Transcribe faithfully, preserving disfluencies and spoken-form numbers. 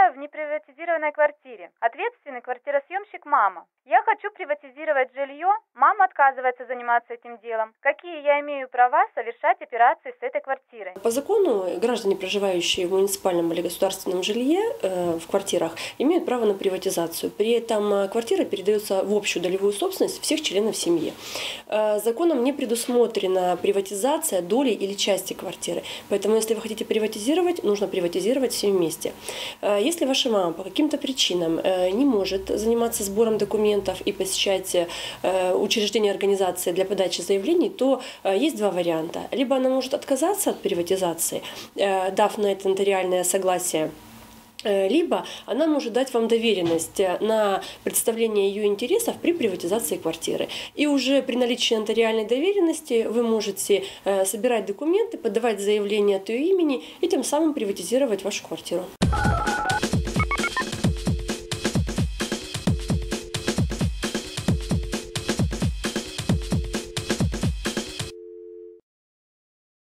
проживаю в неприватизированной квартире. Ответственный квартиросъемщик мама. Я хочу приватизировать жилье, мама отказывается заниматься этим делом. Какие я имею права совершать операции с этой квартирой? По закону граждане, проживающие в муниципальном или государственном жилье э, в квартирах, имеют право на приватизацию. При этом квартира передается в общую долевую собственность всех членов семьи. Э, законом не предусмотрена приватизация доли или части квартиры. Поэтому, если вы хотите приватизировать, нужно приватизировать все вместе. Э, если ваша мама по каким-то причинам э, не может заниматься сбором документов и посещать э, учреждения организации для подачи заявлений, то э, есть два варианта. Либо она может отказаться от приватизации, э, дав на это нотариальное согласие, либо она может дать вам доверенность на представление ее интересов при приватизации квартиры. И уже при наличии нотариальной доверенности вы можете собирать документы, подавать заявление от ее имени и тем самым приватизировать вашу квартиру.